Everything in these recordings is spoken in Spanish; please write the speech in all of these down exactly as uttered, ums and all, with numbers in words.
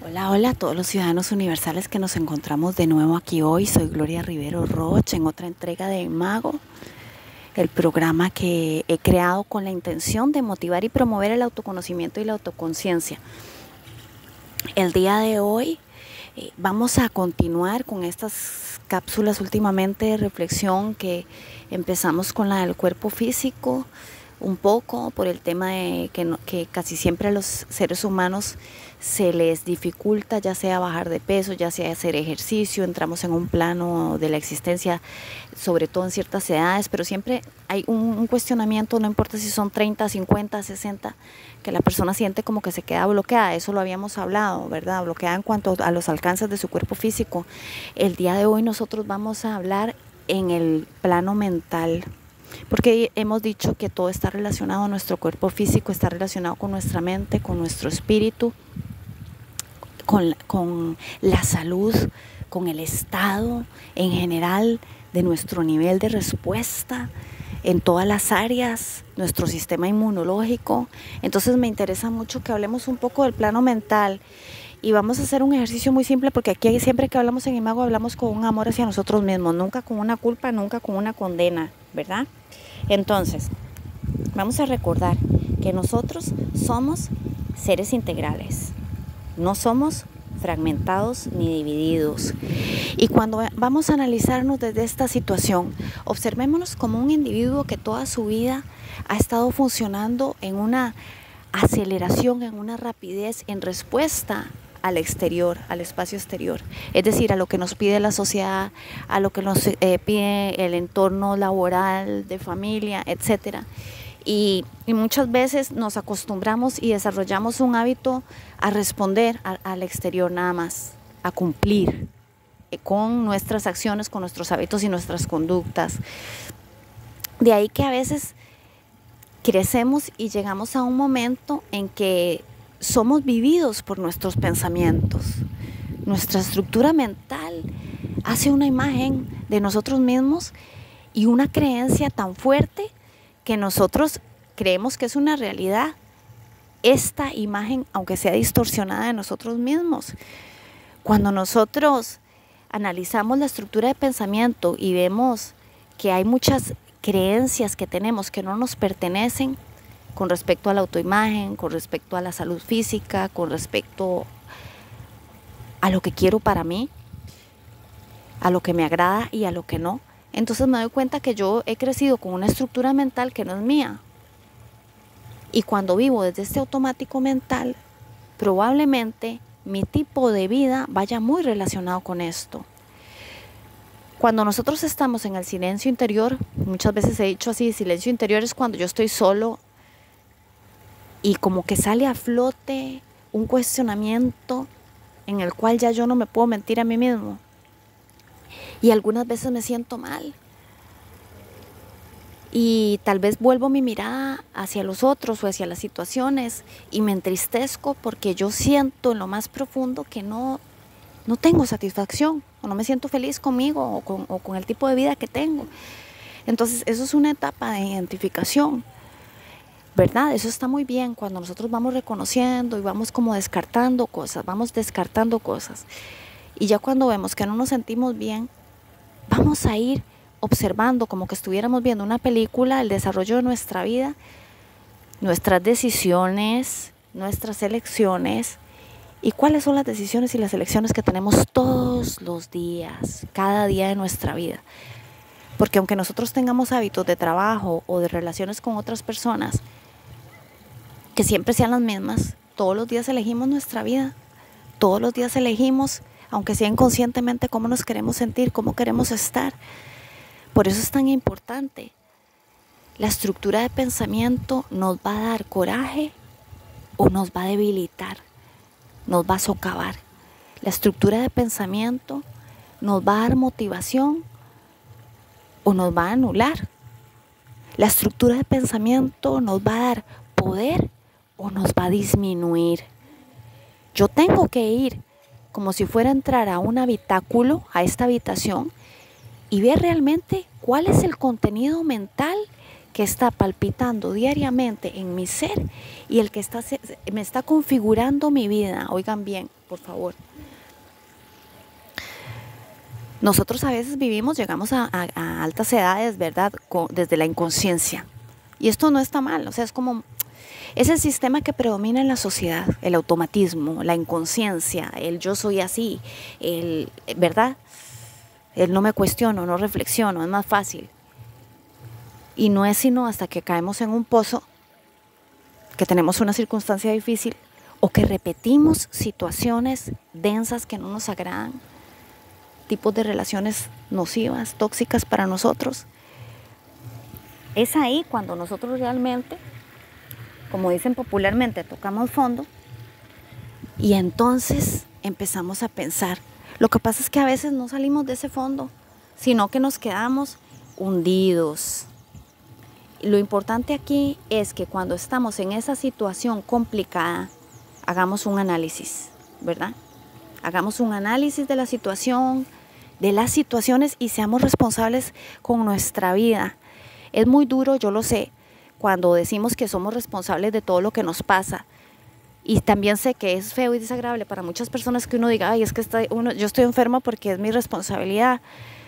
Hola, hola a todos los ciudadanos universales que nos encontramos de nuevo aquí hoy. Soy Gloria Rivero Rocha en otra entrega de Imago, el programa que he creado con la intención de motivar y promover el autoconocimiento y la autoconciencia. El día de hoy eh, vamos a continuar con estas cápsulas últimamente de reflexión que empezamos con la del cuerpo físico, un poco por el tema de que, no, que casi siempre a los seres humanos se les dificulta, ya sea bajar de peso, ya sea hacer ejercicio, entramos en un plano de la existencia, sobre todo en ciertas edades, pero siempre hay un, un cuestionamiento, no importa si son treinta, cincuenta, sesenta, que la persona siente como que se queda bloqueada. Eso lo habíamos hablado, ¿verdad? Bloqueada en cuanto a los alcances de su cuerpo físico. El día de hoy nosotros vamos a hablar en el plano mental, porque hemos dicho que todo está relacionado a nuestro cuerpo físico, está relacionado con nuestra mente, con nuestro espíritu, con, con la salud, con el estado en general de nuestro nivel de respuesta en todas las áreas, nuestro sistema inmunológico. Entonces me interesa mucho que hablemos un poco del plano mental. Y vamos a hacer un ejercicio muy simple, porque aquí siempre que hablamos en Imago hablamos con un amor hacia nosotros mismos, nunca con una culpa, nunca con una condena, ¿verdad? Entonces, vamos a recordar que nosotros somos seres integrales, no somos fragmentados ni divididos. Y cuando vamos a analizarnos desde esta situación, observémonos como un individuo que toda su vida ha estado funcionando en una aceleración, en una rapidez, en respuesta al exterior, al espacio exterior, es decir, a lo que nos pide la sociedad, a lo que nos eh, pide el entorno laboral, de familia, etcétera. Y, y muchas veces nos acostumbramos y desarrollamos un hábito a responder a, al exterior nada más, a cumplir eh, con nuestras acciones, con nuestros hábitos y nuestras conductas. De ahí que a veces crecemos y llegamos a un momento en que somos vividos por nuestros pensamientos. Nuestra estructura mental hace una imagen de nosotros mismos y una creencia tan fuerte que nosotros creemos que es una realidad. Esta imagen, aunque sea distorsionada de nosotros mismos, cuando nosotros analizamos la estructura de pensamiento y vemos que hay muchas creencias que tenemos que no nos pertenecen, con respecto a la autoimagen, con respecto a la salud física, con respecto a lo que quiero para mí, a lo que me agrada y a lo que no. Entonces me doy cuenta que yo he crecido con una estructura mental que no es mía. Y cuando vivo desde este automático mental, probablemente mi tipo de vida vaya muy relacionado con esto. Cuando nosotros estamos en el silencio interior, muchas veces he dicho así, silencio interior es cuando yo estoy solo y como que sale a flote un cuestionamiento en el cual ya yo no me puedo mentir a mí mismo. Y algunas veces me siento mal. Y tal vez vuelvo mi mirada hacia los otros o hacia las situaciones y me entristezco porque yo siento en lo más profundo que no, no tengo satisfacción o no me siento feliz conmigo o con, o con el tipo de vida que tengo. Entonces eso es una etapa de identificación, ¿verdad? Eso está muy bien cuando nosotros vamos reconociendo y vamos como descartando cosas, vamos descartando cosas. Y ya cuando vemos que no nos sentimos bien, vamos a ir observando como que estuviéramos viendo una película, el desarrollo de nuestra vida, nuestras decisiones, nuestras elecciones y cuáles son las decisiones y las elecciones que tenemos todos los días, cada día de nuestra vida. Porque aunque nosotros tengamos hábitos de trabajo o de relaciones con otras personas, que siempre sean las mismas, todos los días elegimos nuestra vida, todos los días elegimos, aunque sea inconscientemente, cómo nos queremos sentir, cómo queremos estar. Por eso es tan importante. La estructura de pensamiento nos va a dar coraje o nos va a debilitar, nos va a socavar. La estructura de pensamiento nos va a dar motivación o nos va a anular. La estructura de pensamiento nos va a dar poder o nos va a disminuir. Yo tengo que ir como si fuera a entrar a un habitáculo, a esta habitación, y ver realmente cuál es el contenido mental que está palpitando diariamente en mi ser y el que está, me está configurando mi vida. Oigan bien, por favor. Nosotros a veces vivimos, llegamos a, a, a altas edades, ¿verdad? Con, desde la inconsciencia. Y esto no está mal, o sea, es como, es el sistema que predomina en la sociedad, el automatismo, la inconsciencia, el yo soy así, el, ¿verdad? El no me cuestiono, no reflexiono, es más fácil. Y no es sino hasta que caemos en un pozo, que tenemos una circunstancia difícil, o que repetimos situaciones densas que no nos agradan, tipos de relaciones nocivas, tóxicas para nosotros. Es ahí cuando nosotros realmente, como dicen popularmente, tocamos fondo y entonces empezamos a pensar. Lo que pasa es que a veces no salimos de ese fondo, sino que nos quedamos hundidos. Lo importante aquí es que cuando estamos en esa situación complicada, hagamos un análisis, ¿verdad? Hagamos un análisis de la situación, de las situaciones y seamos responsables con nuestra vida. Es muy duro, yo lo sé, cuando decimos que somos responsables de todo lo que nos pasa. Y también sé que es feo y desagradable para muchas personas que uno diga, ay, es que está, uno, yo estoy enfermo porque es mi responsabilidad.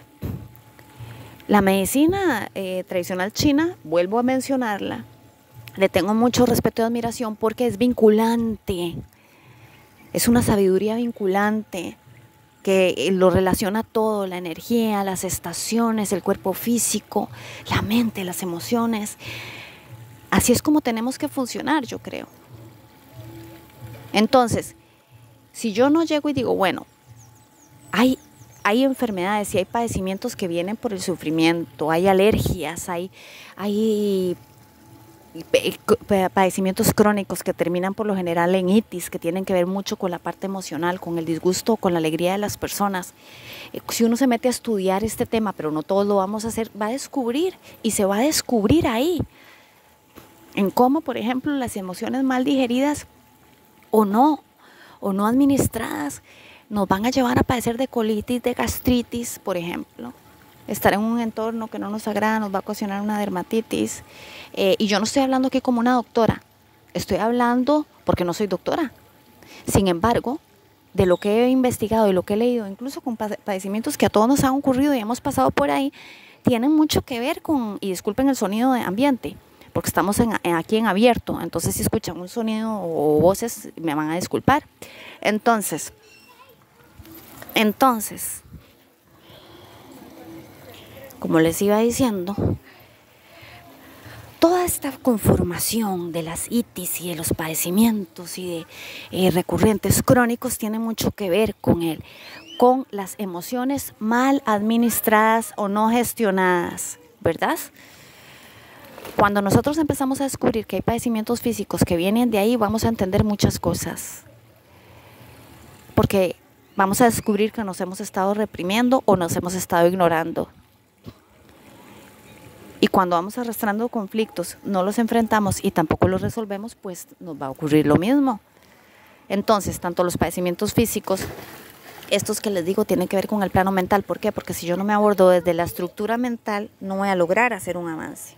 La medicina eh, tradicional china, vuelvo a mencionarla, le tengo mucho respeto y admiración porque es vinculante. Es una sabiduría vinculante que lo relaciona todo, la energía, las estaciones, el cuerpo físico, la mente, las emociones. Así es como tenemos que funcionar, yo creo. Entonces, si yo no llego y digo, bueno, hay, hay enfermedades y hay padecimientos que vienen por el sufrimiento, hay alergias, hay, hay padecimientos crónicos que terminan por lo general en itis, que tienen que ver mucho con la parte emocional, con el disgusto, con la alegría de las personas. Si uno se mete a estudiar este tema, pero no todos lo vamos a hacer, va a descubrir y se va a descubrir ahí en cómo, por ejemplo, las emociones mal digeridas o no, o no administradas, nos van a llevar a padecer de colitis, de gastritis, por ejemplo. Estar en un entorno que no nos agrada nos va a ocasionar una dermatitis. Eh, y yo no estoy hablando aquí como una doctora, estoy hablando porque no soy doctora. Sin embargo, de lo que he investigado y lo que he leído, incluso con padecimientos que a todos nos han ocurrido y hemos pasado por ahí, tienen mucho que ver con, y disculpen el sonido de ambiente, porque estamos en, en, aquí en abierto, entonces si escuchan un sonido o voces me van a disculpar. Entonces, entonces, como les iba diciendo, toda esta conformación de las itis y de los padecimientos y de eh, recurrentes crónicos tiene mucho que ver con él, con las emociones mal administradas o no gestionadas, ¿verdad? Cuando nosotros empezamos a descubrir que hay padecimientos físicos que vienen de ahí, vamos a entender muchas cosas. Porque vamos a descubrir que nos hemos estado reprimiendo o nos hemos estado ignorando. Y cuando vamos arrastrando conflictos, no los enfrentamos y tampoco los resolvemos, pues nos va a ocurrir lo mismo. Entonces, tanto los padecimientos físicos, estos que les digo tienen que ver con el plano mental. ¿Por qué? Porque si yo no me abordo desde la estructura mental, no voy a lograr hacer un avance.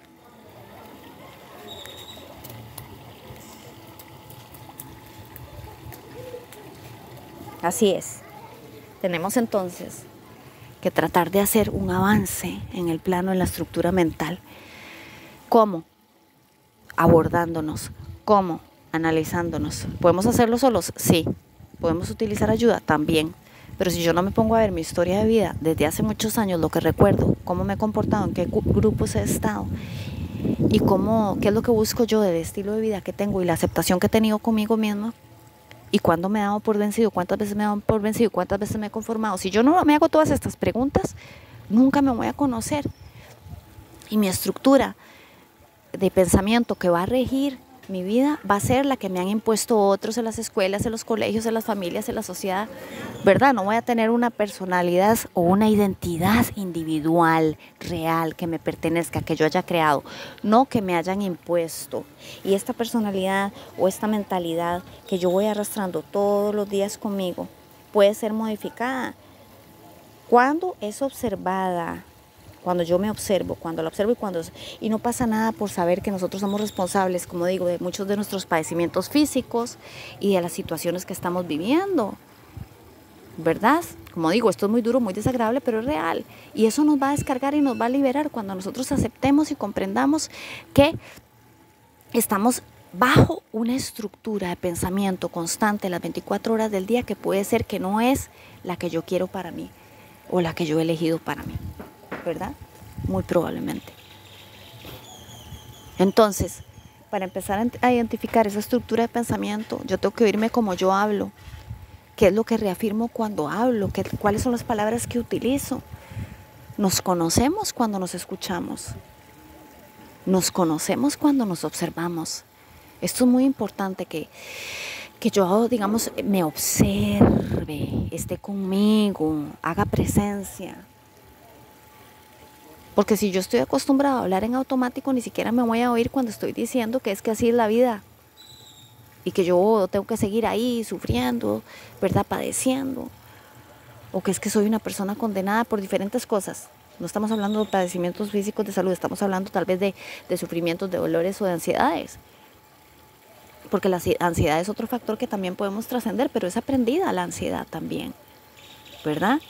Así es. Tenemos entonces que tratar de hacer un avance en el plano, en la estructura mental. ¿Cómo? Abordándonos. ¿Cómo? Analizándonos. ¿Podemos hacerlo solos? Sí. ¿Podemos utilizar ayuda? También. Pero si yo no me pongo a ver mi historia de vida desde hace muchos años, lo que recuerdo, cómo me he comportado, en qué grupos he estado y cómo, qué es lo que busco yo del estilo de vida que tengo y la aceptación que he tenido conmigo misma, y cuándo me he dado por vencido, cuántas veces me he dado por vencido y cuántas veces me he conformado. Si yo no me hago todas estas preguntas, nunca me voy a conocer. Y mi estructura de pensamiento que va a regir mi vida va a ser la que me han impuesto otros en las escuelas, en los colegios, en las familias, en la sociedad, ¿verdad? No voy a tener una personalidad o una identidad individual, real, que me pertenezca, que yo haya creado, no que me hayan impuesto. Y esta personalidad o esta mentalidad que yo voy arrastrando todos los días conmigo puede ser modificada cuando es observada, cuando yo me observo, cuando la observo y cuando... Y no pasa nada por saber que nosotros somos responsables, como digo, de muchos de nuestros padecimientos físicos y de las situaciones que estamos viviendo, ¿verdad? Como digo, esto es muy duro, muy desagradable, pero es real. Y eso nos va a descargar y nos va a liberar cuando nosotros aceptemos y comprendamos que estamos bajo una estructura de pensamiento constante las veinticuatro horas del día que puede ser que no es la que yo quiero para mí o la que yo he elegido para mí, ¿verdad? Muy probablemente. Entonces, para empezar a identificar esa estructura de pensamiento, yo tengo que oírme como yo hablo, qué es lo que reafirmo cuando hablo, qué, cuáles son las palabras que utilizo. Nos conocemos cuando nos escuchamos, nos conocemos cuando nos observamos. Esto es muy importante que, que yo, digamos, me observe, esté conmigo, haga presencia. Porque si yo estoy acostumbrado a hablar en automático, ni siquiera me voy a oír cuando estoy diciendo que es que así es la vida. Y que yo tengo que seguir ahí sufriendo, ¿verdad? Padeciendo. O que es que soy una persona condenada por diferentes cosas. No estamos hablando de padecimientos físicos de salud, estamos hablando tal vez de, de sufrimientos, de dolores o de ansiedades. Porque la ansiedad es otro factor que también podemos trascender, pero es aprendida la ansiedad también, ¿verdad?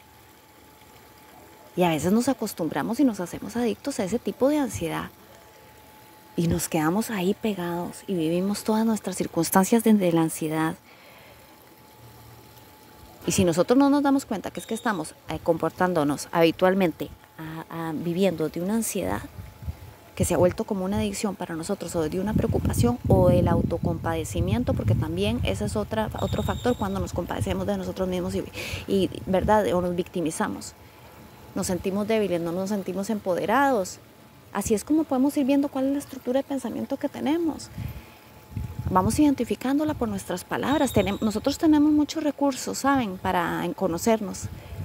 Y a veces nos acostumbramos y nos hacemos adictos a ese tipo de ansiedad. Y nos quedamos ahí pegados y vivimos todas nuestras circunstancias desde la ansiedad. Y si nosotros no nos damos cuenta que es que estamos eh, comportándonos habitualmente, a, a, viviendo de una ansiedad, que se ha vuelto como una adicción para nosotros, o de una preocupación, o el autocompadecimiento, porque también ese es otra, otro factor cuando nos compadecemos de nosotros mismos y, y ¿verdad? O nos victimizamos. Nos sentimos débiles, no nos sentimos empoderados. Así es como podemos ir viendo cuál es la estructura de pensamiento que tenemos. Vamos identificándola por nuestras palabras. Tenemos, nosotros tenemos muchos recursos, ¿saben?, para conocernos.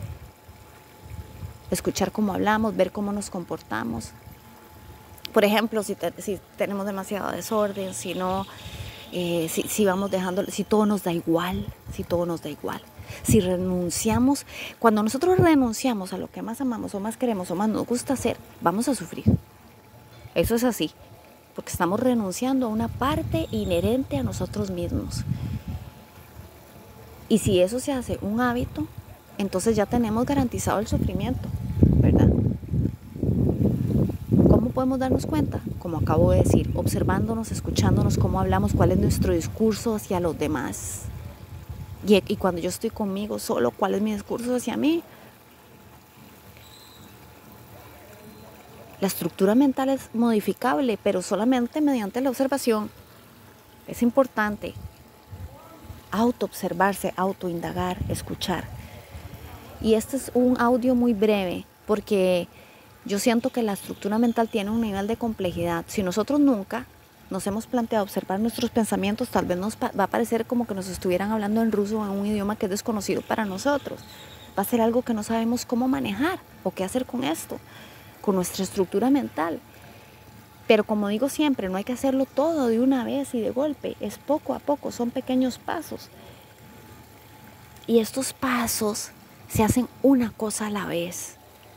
Escuchar cómo hablamos, ver cómo nos comportamos. Por ejemplo, si, te, si tenemos demasiado desorden, si no, eh, si, si vamos dejando, si todo nos da igual, si todo nos da igual. Si renunciamos, cuando nosotros renunciamos a lo que más amamos o más queremos o más nos gusta hacer, vamos a sufrir. Eso es así, porque estamos renunciando a una parte inherente a nosotros mismos. Y si eso se hace un hábito, entonces ya tenemos garantizado el sufrimiento, ¿verdad? ¿Cómo podemos darnos cuenta? Como acabo de decir, observándonos, escuchándonos, cómo hablamos, cuál es nuestro discurso hacia los demás. Y, y cuando yo estoy conmigo solo, ¿cuál es mi discurso hacia mí? La estructura mental es modificable, pero solamente mediante la observación. Es importante autoobservarse, autoindagar, escuchar. Y este es un audio muy breve, porque yo siento que la estructura mental tiene un nivel de complejidad. Si nosotros nunca nos hemos planteado observar nuestros pensamientos, tal vez nos va a parecer como que nos estuvieran hablando en ruso o en un idioma que es desconocido para nosotros. Va a ser algo que no sabemos cómo manejar o qué hacer con esto, con nuestra estructura mental. Pero como digo siempre, no hay que hacerlo todo de una vez y de golpe. Es poco a poco, son pequeños pasos. Y estos pasos se hacen una cosa a la vez.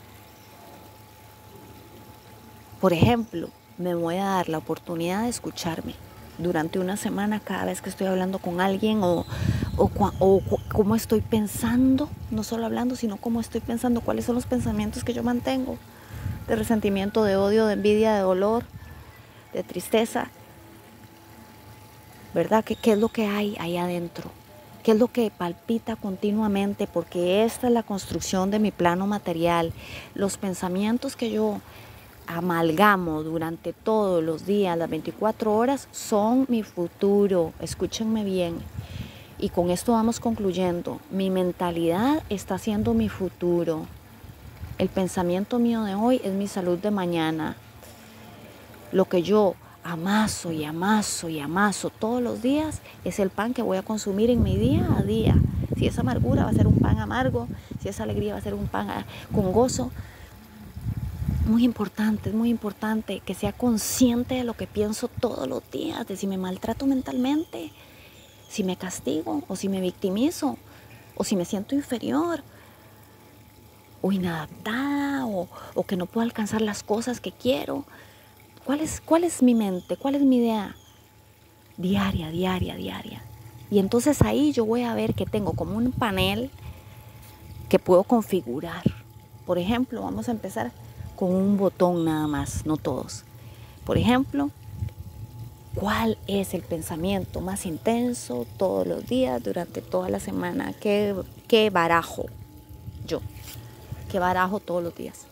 Por ejemplo, me voy a dar la oportunidad de escucharme durante una semana cada vez que estoy hablando con alguien o, o, o cómo estoy pensando, no solo hablando, sino cómo estoy pensando, cuáles son los pensamientos que yo mantengo, de resentimiento, de odio, de envidia, de dolor, de tristeza, ¿verdad? ¿Qué, qué es lo que hay ahí adentro? ¿Qué es lo que palpita continuamente? Porque esta es la construcción de mi plano material. Los pensamientos que yo amalgamo durante todos los días, las veinticuatro horas, son mi futuro. Escúchenme bien. Y con esto vamos concluyendo. Mi mentalidad está siendo mi futuro. El pensamiento mío de hoy es mi salud de mañana. Lo que yo amaso y amaso y amaso todos los días es el pan que voy a consumir en mi día a día. Si es amargura, va a ser un pan amargo. Si es alegría, va a ser un pan con gozo. Muy importante, es muy importante que sea consciente de lo que pienso todos los días, de si me maltrato mentalmente, si me castigo o si me victimizo o si me siento inferior. o inadaptada o, o que no puedo alcanzar las cosas que quiero. ¿Cuál es, cuál es mi mente? ¿Cuál es mi idea? Diaria, diaria, diaria. Y entonces ahí yo voy a ver que tengo como un panel que puedo configurar. Por ejemplo, vamos a empezar con un botón nada más, no todos. Por ejemplo, ¿cuál es el pensamiento más intenso todos los días, durante toda la semana? ¿Qué, qué barajo yo? ¿Qué barajo todos los días?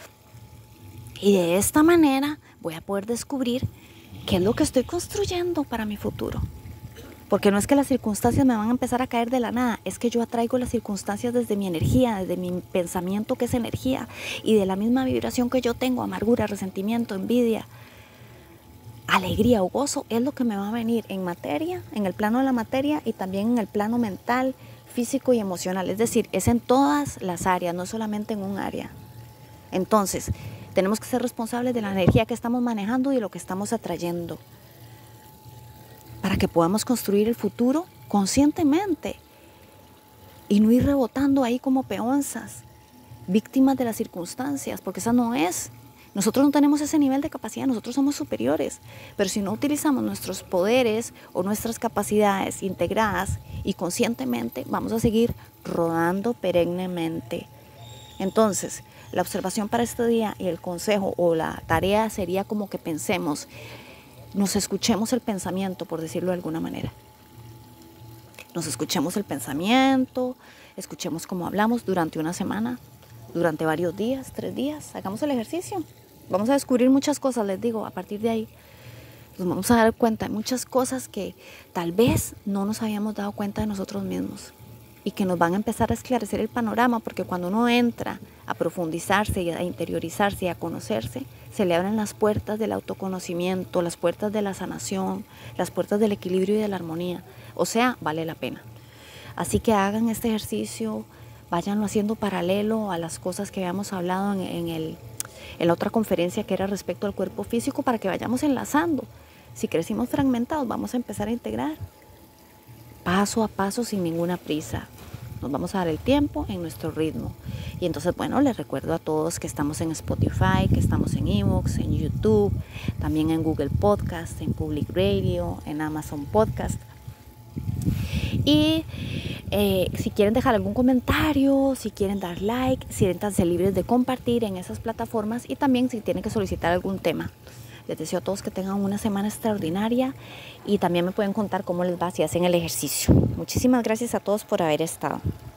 Y de esta manera voy a poder descubrir qué es lo que estoy construyendo para mi futuro. Porque no es que las circunstancias me van a empezar a caer de la nada, es que yo atraigo las circunstancias desde mi energía, desde mi pensamiento que es energía, y de la misma vibración que yo tengo, amargura, resentimiento, envidia, alegría o gozo, es lo que me va a venir en materia, en el plano de la materia y también en el plano mental, físico y emocional. Es decir, es en todas las áreas, no solamente en un área. Entonces, tenemos que ser responsables de la energía que estamos manejando y de lo que estamos atrayendo, para que podamos construir el futuro conscientemente y no ir rebotando ahí como peonzas, víctimas de las circunstancias, porque esa no es. Nosotros no tenemos ese nivel de capacidad, nosotros somos superiores, pero si no utilizamos nuestros poderes o nuestras capacidades integradas y conscientemente, vamos a seguir rodando perennemente. Entonces, la observación para este día y el consejo o la tarea sería como que pensemos, nos escuchemos el pensamiento, por decirlo de alguna manera. Nos escuchemos el pensamiento, escuchemos cómo hablamos durante una semana, durante varios días, tres días. Hagamos el ejercicio. Vamos a descubrir muchas cosas, les digo, a partir de ahí. Nos vamos a dar cuenta de muchas cosas que tal vez no nos habíamos dado cuenta de nosotros mismos y que nos van a empezar a esclarecer el panorama, porque cuando uno entra a profundizarse y a interiorizarse y a conocerse, se le abren las puertas del autoconocimiento, las puertas de la sanación, las puertas del equilibrio y de la armonía. O sea, vale la pena. Así que hagan este ejercicio, váyanlo haciendo paralelo a las cosas que habíamos hablado en, en, el, en la otra conferencia que era respecto al cuerpo físico, para que vayamos enlazando. Si crecimos fragmentados, vamos a empezar a integrar paso a paso sin ninguna prisa. Nos vamos a dar el tiempo en nuestro ritmo. Y entonces, bueno, les recuerdo a todos que estamos en Spotify, que estamos en iVoox, en YouTube, también en Google Podcast, en Public Radio, en Amazon Podcast. Y eh, si quieren dejar algún comentario, si quieren dar like, siéntanse libres de compartir en esas plataformas, y también si tienen que solicitar algún tema. Les deseo a todos que tengan una semana extraordinaria y también me pueden contar cómo les va si hacen el ejercicio. Muchísimas gracias a todos por haber estado.